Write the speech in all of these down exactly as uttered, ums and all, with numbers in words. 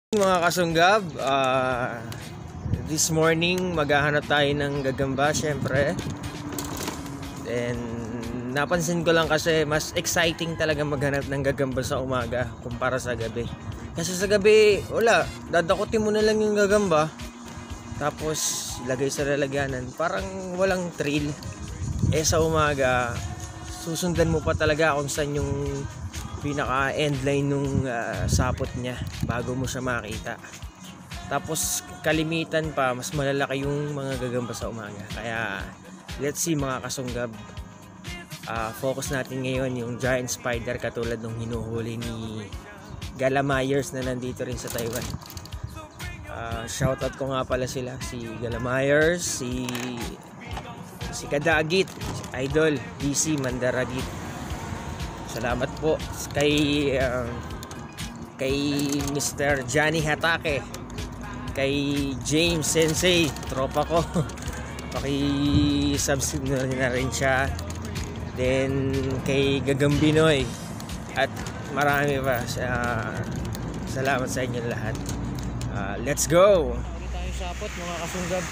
Mga kasunggab, uh, this morning maghahanap tayo ng gagamba syempre. Then napansin ko lang kasi mas exciting talaga maghanap ng gagamba sa umaga kumpara sa gabi. Kasi sa gabi wala, dadakutin mo na lang yung gagamba tapos ilagay sa lalagyanan, parang walang thrill. Eh sa umaga susundan mo pa talaga kung saan yung pinaka endline nung uh, sapot niya bago mo siya makita. Tapos kalimitan pa mas malalaki yung mga gagamba sa umaga. Kaya let's see mga kasunggab, uh, focus natin ngayon yung giant spider katulad nung hinuhuli ni Gala Myers na nandito rin sa Taiwan. uh, Shoutout ko nga pala sila, si Gala Myers, si si Kadagit, si Idol D C Mandaragit. Salamat po kay uh, kay Mister Johnny Hatake, kay James Sensei, tropa ko. Paki-subscribe na rin siya. Then kay Gagambinoy at marami pa. Uh, salamat sa inyo lahat. Uh, let's go. Uli tayo sapot mga kasunggab.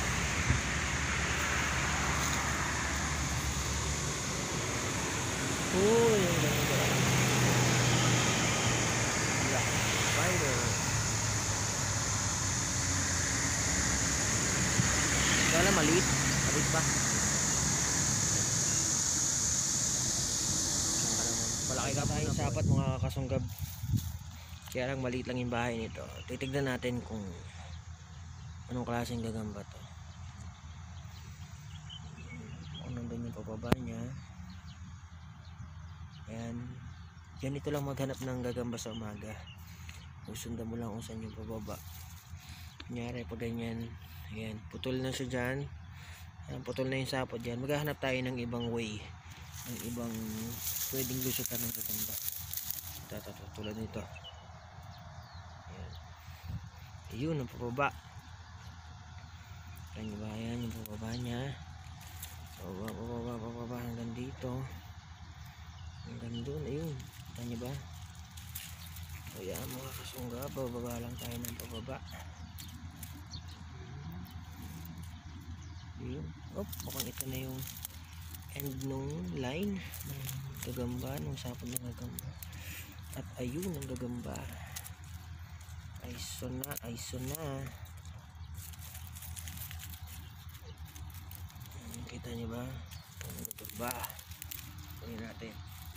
Oh, yung ganda. Black spider. Kala maliit, maliit pa. Malaki ka pa yung sapat mga kasunggab. Kaya lang maliit lang yung bahay nito. Titignan natin kung anong klaseng gagamba to. Kung nandun yung pababa niya. Ayan, ganito lang maghanap ng gagamba sa umaga. Susundan mo lang kung saan yung pababa. Kunyari pag ganyan, ayan, putol na siya dyan. Ayan, putol na yung sapot dyan. Maghahanap tayo ng ibang way, ng ibang pwedeng lusutan ng gagamba. Ito, tulad nito. Ayan, ayun ang pababa. Ayan ba, ayan yung pababa nya. Pababa, pababa, pababa hanggang dito. Hanggang doon, ayun, kita nyo ba? O yan mga kasungga, bababa lang tayo ng pababa. Ayun, op, mukhang ito na yung end nung line ng gagamba, nung sapon ng gagamba. At ayun ang gagamba. Ayso na, ayso na. Kita nyo ba? Ang gagamba. Kunin natin.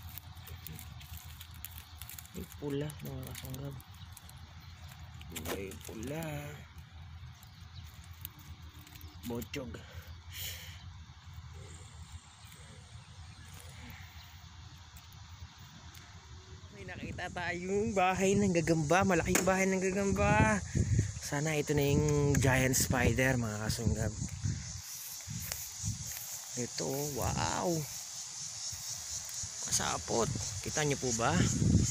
May pula mga kasunggab. May pula. Bochog. May nakita tayong bahay ng gagamba. Malaking bahay ng gagamba. Sana ito na yung giant spider mga kasunggab. Ito, wow. Sapot. Kita niyo po ba?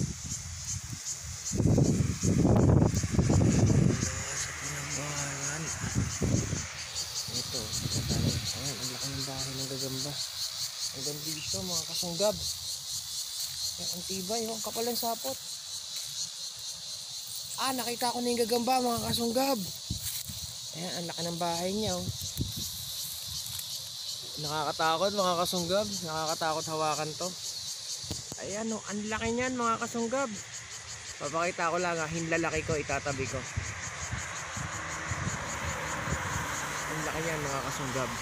Ito, ayan, ang laki ng bahay ng gagamba. Hanggang dito mga kasunggab. Ayan, ang tibay, ang kapal ng sapot. Ah, nakita ko na yung gagamba mga kasunggab. Ayan, ang laki ng bahay niya. Oh. Nakakatakot mga kasunggab. Nakakatakot hawakan to. Ayan, oh, ang laki niyan mga kasunggab. Papakita ko lang, ah, hinlalaki ko, itatabi ko. Ang laki niyan mga kasunggab.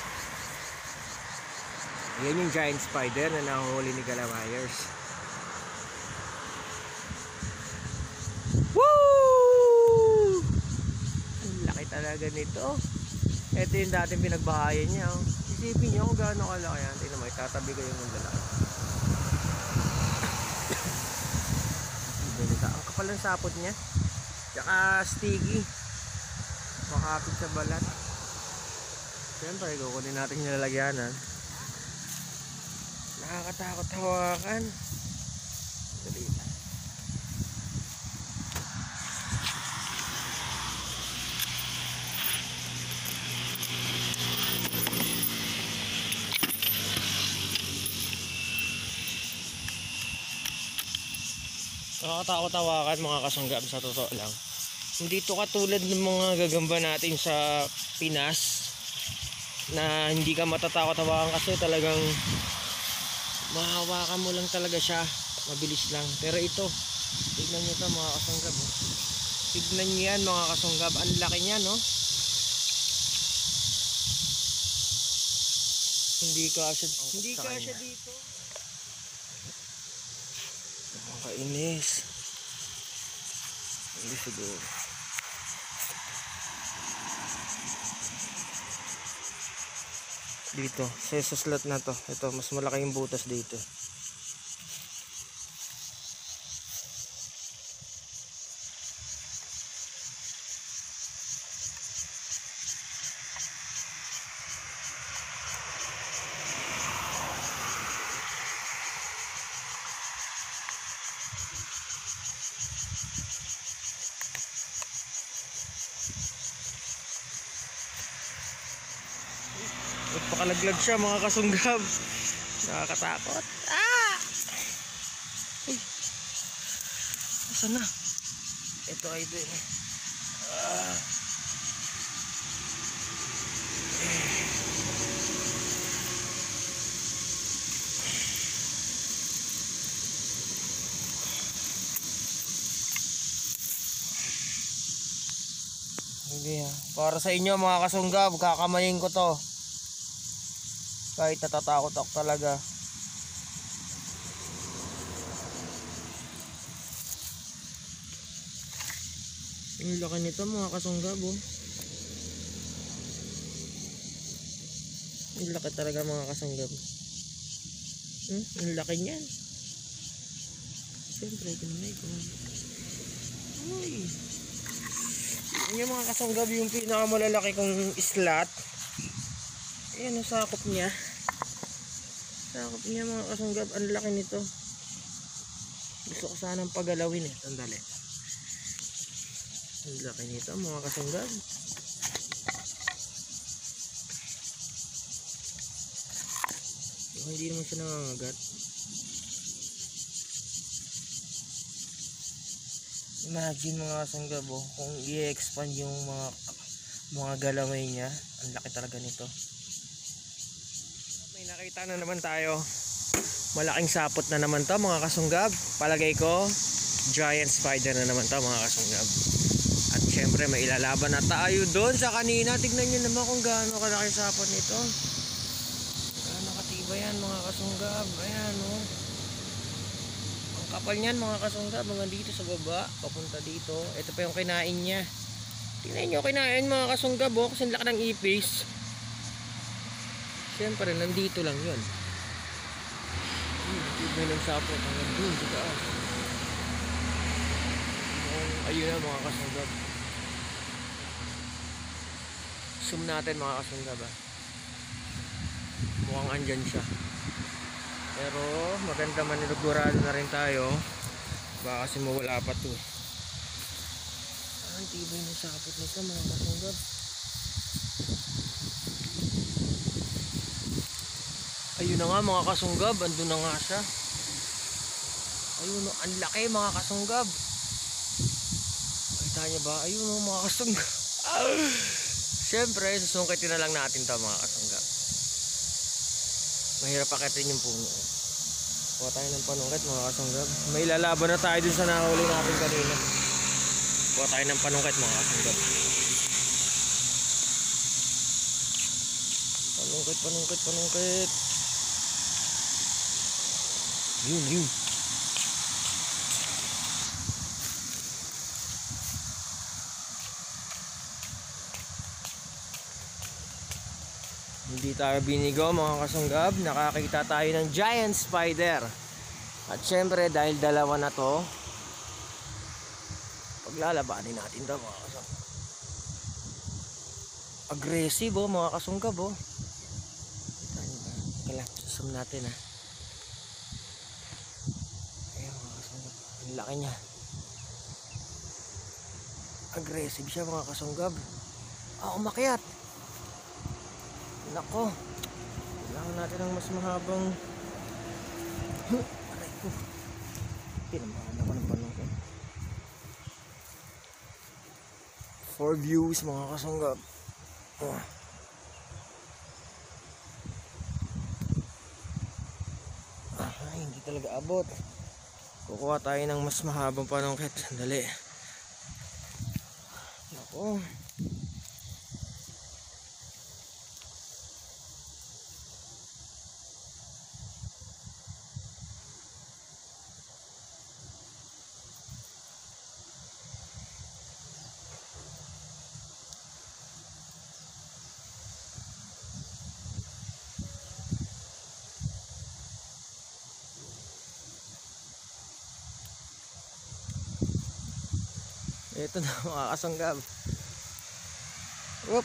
Ayan yung giant spider na nahuli ni Gala Myers. Woo! Ang laki talaga nito. Ito yung dating pinagbahayan niya. Oh. Isipin niyo kung gaano kalaki yan. Tingnan mo, itatabi ko yung lalaki. Ang kapal ng sapot niya. Tsaka sticky. Makapit sa balat. Siyempre, kukunin natin yung lalagyanan. Nakakatakot hawakan. Dali. Nakakatakot hawakan mga kasunggab sa totoo lang. Hindi to katulad ng mga gagamba natin sa Pinas na hindi ka matatakot hawakan kasi talagang mahawakan mo lang talaga siya, mabilis lang. Pero ito, tignan nyo to mga kasunggab, oh. Tignan nyo yan mga kasunggab, ang laki niya, no? Hindi ka siya, hindi ka siya dito. Nakakainis. Hindi siguro. Dito, sa slot na to, ito mas malaki yung butas dito. Pakalaglag siya mga kasunggab. Nakakatakot. Ah! Uy. Saan na? Ito ay din. Ah. Hindi ah. Para sa inyo mga kasunggab, kakamayin ko to. Kahit natatakot ako talaga. Ang laki nito mga kasunggab, oh. Ang laki talaga mga kasunggab. Hmm? Ang laki niyan. Siyempre, ganun ko. Uy. Yan mga kasunggab, yung pinakamalalaki kong slot. Ayan ang sakop niya. Sakop niya mga kasunggab. Ang laki nito. Gusto ko sanang pagalawin eh. Sandali. Ang laki nito mga kasunggab. So, hindi naman siya nangangagat. Imagine mga kasunggab, oh, kung i-expand yung mga mga galaway niya. Ang laki talaga nito. May nakita na naman tayo. Malaking sapot na naman to mga kasunggab. Palagay ko giant spider na naman to mga kasunggab. At syempre may ilalaban na tayo doon sa kanina. Tignan nyo naman kung gaano kalaki sapot nito. Gaano katiba yan mga kasunggab. Ayan oh. Ang kapal niyan mga kasunggab. Mga dito sa baba papunta dito. Ito pa yung kinain niya. Tignan nyo kinain mga kasunggab, oh, kasi laki ng ipis. Siyempre, nandito lang yun. Tignan ng sapot hanggang dun sa taas. Ayun na mga kasunggab. Zoom natin mga kasunggab, ah. Mukhang andyan siya. Pero maganda manilugurado na rin tayo. Baka kasi mawala pa to. Ang tibay ng sapot nito mga kasunggab. Ayun na nga mga kasunggab, andun na nga siya. Ayun, ang laki mga kasunggab. Kita niya ba? Ayun mga kasunggab. Siyempre, susungkitin na lang natin to mga kasunggab. Mahirap akitin yung puno. Kuha tayo ng panungkit mga kasunggab. May lalaban na tayo dun sa nahuli natin kanina. Kuha tayo ng panungkit mga kasunggab. Panungkit, panungkit, panungkit. Yun, yun. Hindi tayo binigo mga kasunggab. Nakakita tayo ng giant spider. At syempre dahil dalawa na to, paglalabanin natin to mga kasunggab. Aggressive oh mga kasunggab oh. Kala, susum natin ah. Ayan mga kasunggab. Ang laki niya. Aggressive siya mga kasunggab. Ah, umakyat. Nako, kailangan natin ng mas mahabang huh, aray ko. Pinamahan ako ng panungkit. For views mga kasunggab. Oh. Ay, hindi talaga abot. Kukuha tayo ng mas mahabang panungkit. Sandali. Ako. Ito na mga kasunggab. Whoop.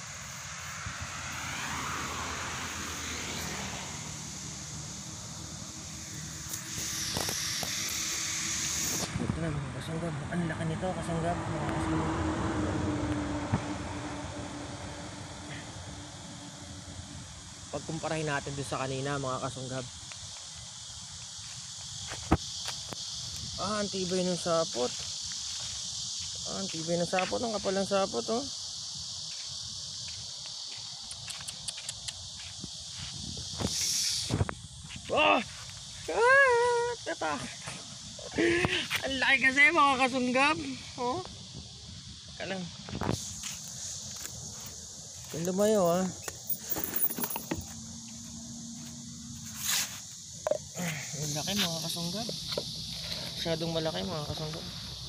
Ito na mga kasunggab. Ang laki nito kasunggab. Mga kasunggab. Pagkumparahin natin doon sa kanina mga kasunggab. Ah, ang tibay ng sapot. Ah, ang tibay ng sapot. Ang kapal ng sapot, oh. Oh! Ah! Tata! Ang laki kasi mga kasunggab. Oh! Teka lang. Ang lumayo, ah. Ang laki mga kasunggab. Masyadong malaki mga kasunggab.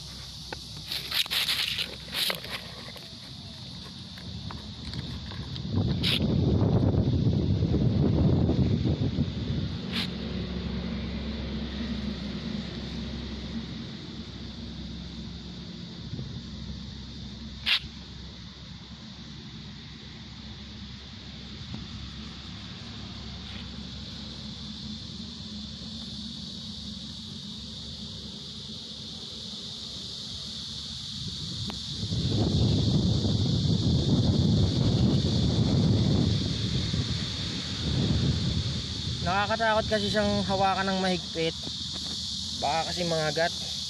Nakakatakot kasi siyang hawakan ng mahigpit. Baka kasi mangagat.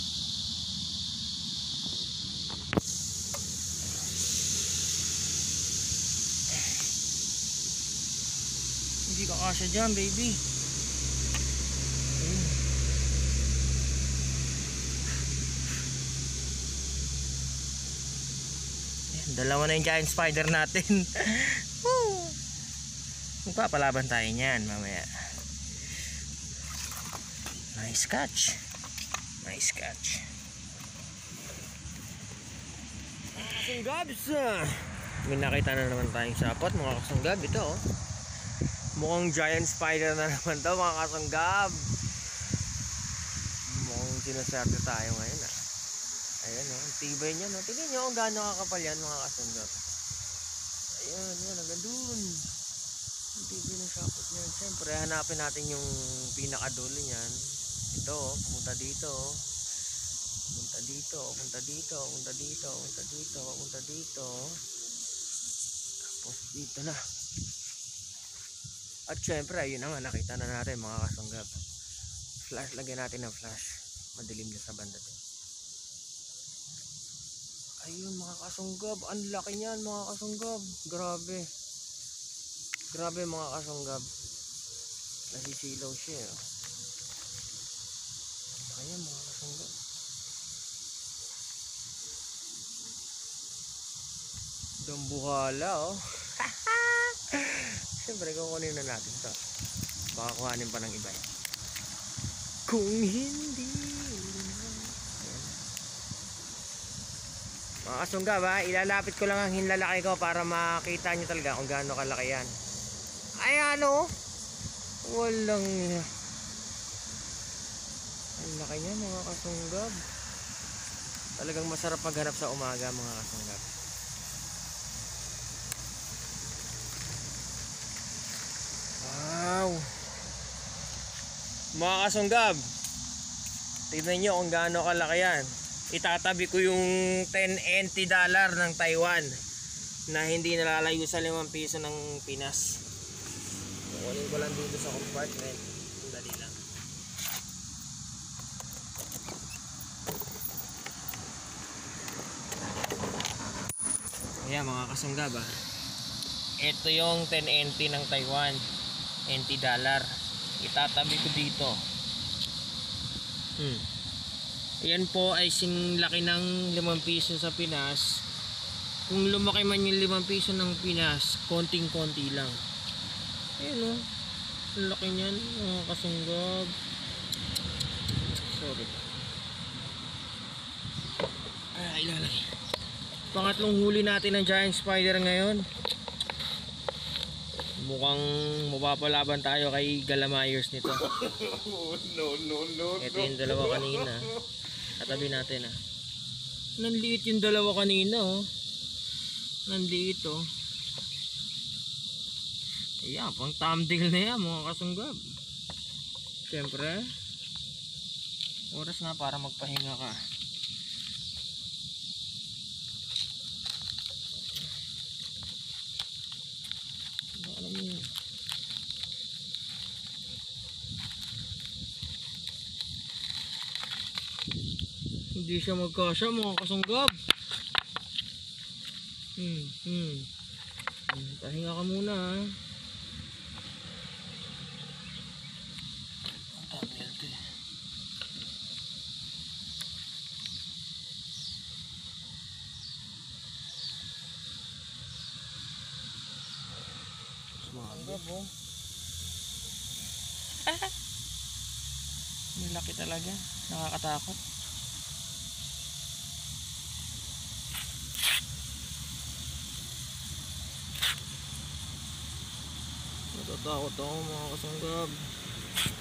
Hindi ka kasya dyan, baby. Ayun. Ayan, dalawa na yung giant spider natin. Magpapalaban tayo niyan mamaya. Nice catch. Nice catch. Mga kasunggabs, may nakita na naman tayong sapot mga kasunggab. Ito oh. Mukhang giant spider na naman to mga kasunggab. Mukhang sinaserte tayo ngayon ah. Ayan oh, ang tibay niya no. Tingnan nyo kung gaano kakapal yan mga kasunggab. Ayan, yan hanggang dun. Ang tibay ng sapot niyan. Siyempre hanapin natin yung pinakadulo niyan. Ito, pumunta dito. Pumunta dito, pumunta dito, pumunta dito, pumunta dito, pumunta dito. Tapos dito na. At syempre, ayun na nga, nakita na natin mga kasunggab. Flash, lagyan natin ng flash. Madilim na sa banda din. Ayun mga kasunggab, ang laki niyan mga kasunggab. Grabe. Grabe mga kasunggab. Nasisilaw siya eh. Ayan mga kasunggab. Dambuhala oh. Siyempre kukunin na natin ito. Baka kuhanin pa ng iba eh. Kung hindi. Ayan. Mga kasunggab ha, ilalapit ko lang ang hinlalaki ko para makita nyo talaga kung gaano kalaki yan. Ay ano, walang ang laki niya mga kasunggab. Talagang masarap maghanap sa umaga mga kasunggab. Wow. Mga kasunggab, tignan nyo kung gaano kalaki yan. Itatabi ko yung ten N T dollar ng Taiwan na hindi nalalayo sa limang piso ng Pinas. Kukunin ko lang dito sa compartment. Dali lang. Ayan mga kasunggab ah. Ito yung ten N T ng Taiwan, N T dollar. Itatabi ko dito. Hmm. Ayan po ay sinlaki ng limang piso sa Pinas. Kung lumaki man yung limang piso ng Pinas, konting konti lang. Ayan o, ang laki nyan mga kasunggab. Sorry. Ay, ilalagay. Pangatlong huli natin ng giant spider ngayon. Mukhang mapapalaban tayo kay Galamayers nito. No, no, no, Ito yung dalawa kanina. Katabi natin ah. Nanliit yung dalawa kanina oh. Nanliit oh. Ayan, pang thumbnail na yan mga kasunggab. Siyempre, oras na para magpahinga ka. Hindi siya magkasya mga kasunggab. Hmm, hmm. Pahinga ka muna ha. Ang dami natin. Sumabi. Ang laki talaga. Nakakatakot. Natatakot ako mga kasunggab.